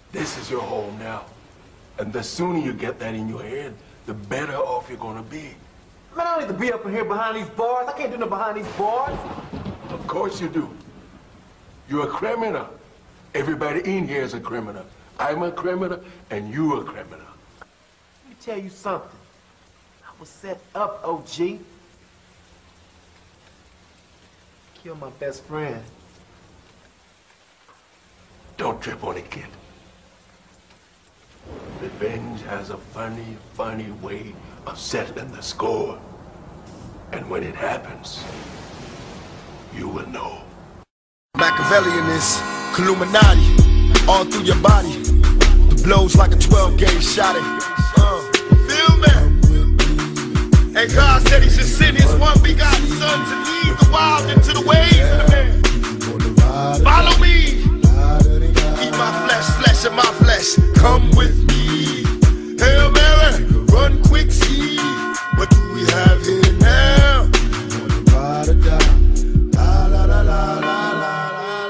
This is your home now. And the sooner you get that in your head, the better off you're gonna be. Man, I don't need to be up in here behind these bars. I can't do nothing behind these bars. Of course you do. You're a criminal. Everybody in here is a criminal. I'm a criminal, and you're a criminal. Let me tell you something. I was set up, OG. Kill my best friend. Don't trip on it, kid. Revenge has a funny, funny way of settling the score. And when it happens, you will know. Machiavellian is Illuminati, all through your body. The blows like a 12-gauge shot it. Feel me? And God said he should send his one begotten son to lead the wild into the ways of the man. Follow me. Eat my flesh, flesh of my flesh. Come with me. Hail Mary, run quick, see. What do we have here now? Ride or die. La la la la la la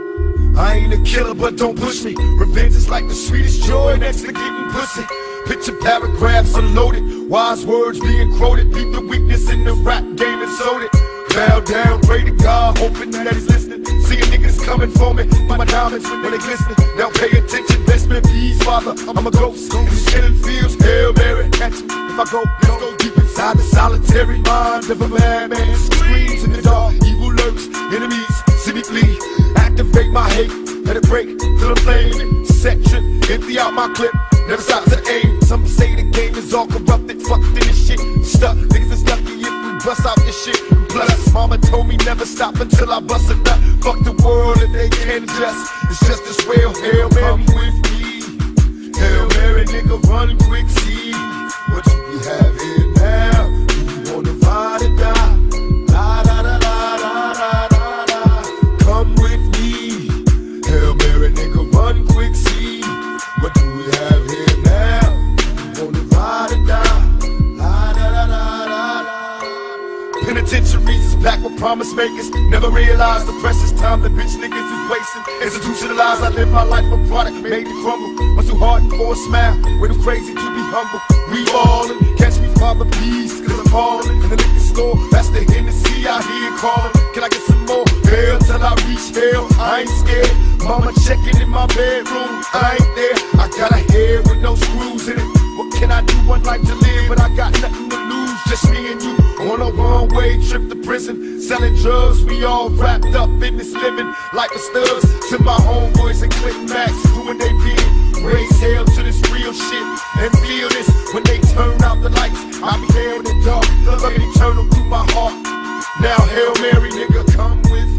la. I ain't a killer, but don't push me. Revenge is like the sweetest joy next to getting pussy. Picture paragraphs unloaded, wise words being quoted. Beat the weakness in the rap game and sold it. Bow down, pray to God, hoping that he's listening. Seeing niggas coming for me, my diamonds when they glisten. Now pay attention, best man, peace, Father. I'm a ghost, these killing fields. Hail Mary, catch me if I go. Let's go deep inside the solitary mind of a madman. Screams in the dark, evil lurks, enemies see me flee. Activate my hate, let it break till the flame. Section, empty out my clip. Never stop to aim. Some say the game is all corrupted, fucked in this shit. Stuck, niggas is lucky if we bust out this shit. Plus, mama told me never stop until I bust a nut. Fuck the world and they can't adjust. It's just as well. Hail Mary with me. Hail Mary, nigga, run quick, see. What do we have here now? Do you wanna ride or die? La la la la la la la la. Come with me. Hail Mary, nigga, run quick, see. What do we have here now? Do you wanna ride or die? La la la la la la. Penitentiaries is packed with promise makers. Never realized the precious time the bitch niggas is wasting. Institutionalized, I live my life a product made to crumble. Was too hardened for a smile, way too crazy to be humble. We ballin', catch me Father please, cause I'm falling. In the liquor store, that's the Hennessy I hear calling. Can I get some more? Hell till I reach hell, I ain't scared. Mama checking in my bedroom, I ain't there. I got a head with no screws in it. What can I do? One life to live, but I got nothing to lose. Just me and you on a one-way trip to prison. Selling drugs, we all wrapped up in this living like a studs. To my homeboys and Click Max, doing they bid. Raise hell to this real shit and feel this. When they turn out the lights, I'll be there in the dark, loving eternal through my heart. Now Hail Mary, nigga, come with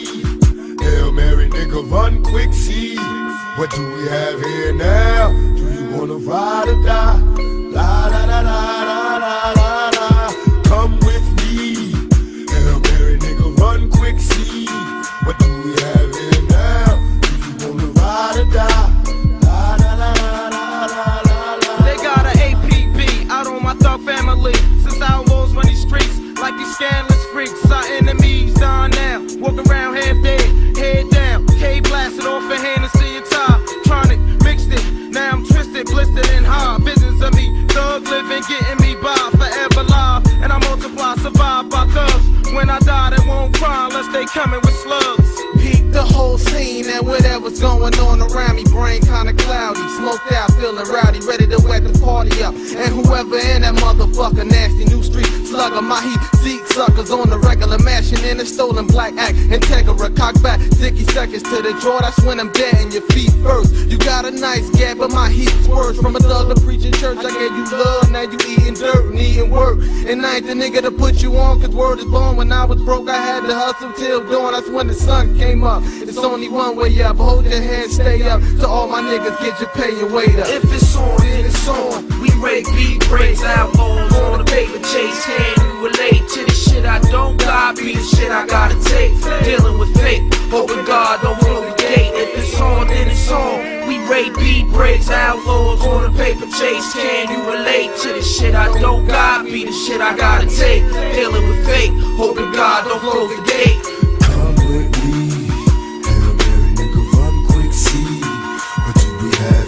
me. Hail Mary, nigga, run quick, see. What do we have here now? Do you wanna ride or die? La la la la la la la la. Come with me. Hail Mary, nigga, run quick, see. What do we have here now? Do you wanna ride or die? La la la la la la la. They got an APB out on my thug family. Since outlaws run these streets like these scandalous freaks. Our enemies down now, walk around half dead, head down. K blasted off a Hennessy and tie. Tronic mixed it, now I'm twisted, blistered and high. Visions of me, thug living, getting me by, forever live. And I multiply, survive by thugs. When I die, they won't cry unless they coming with slugs. Peep the whole scene and whatever's going on around me. Brain kinda cloudy, smoked out, feeling rowdy, ready to wet the party up. And whoever in that motherfucker, nasty new street slugger, my heat seat suckers on the regular, mashing in a stolen black act. Integra, cock back, 60 seconds to the draw. That's when I'm dead in your feet first. You got a nice gap, but my heat's worse. From a thug to preaching church, I gave you love, now you eating dirt, needing work. And I ain't the nigga to put you on, cause word is born. When I was broke, I had to hustle till dawn. That's when the sun came up. It's only one way up, hold your head, stay up. To all my niggas, get your pay and weight up. If it's on, then it's on. We rake beat breaks, outlaws on the paper chase. Can you relate to the shit I don't got? Be the shit I gotta take. Dealing with fate, hoping God don't close the gate. If it's on, then it's on. We rake beat breaks, outlaws on the paper chase. Can you relate to the shit I don't got? Be the shit I gotta take. Dealing with fate, hoping God don't close the gate. Come with me. Hail Mary, nigga, run quick, see. What do we have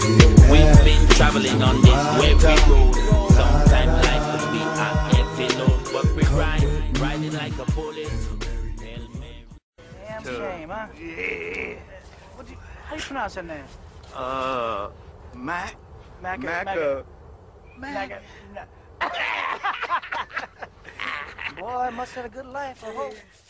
like a bullet. Damn shame, huh? Yeah. How you pronounce that name? Mac. Mac. Boy, I must have had a good life, I hope.